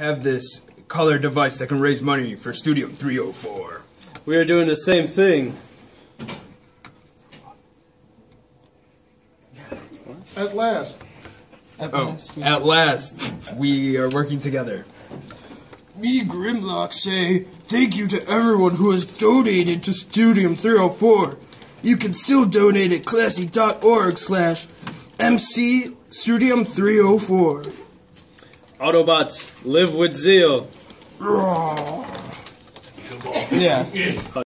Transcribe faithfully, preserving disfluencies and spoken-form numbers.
have this color device that can raise money for Studium three oh four. We are doing the same thing. At last. At oh, last. At last, we are working together. Me, Grimlock, say thank you to everyone who has donated to Studium three oh four. You can still donate at classy dot org slash M C Studium three oh four. Autobots, live with zeal. Yeah.